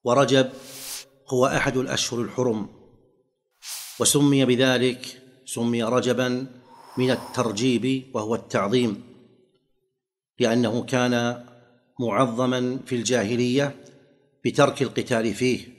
ورجب هو أحد الأشهر الحرم، وسمي بذلك، سمي رجبا من الترجيب وهو التعظيم، لأنه كان معظما في الجاهلية بترك القتال فيه،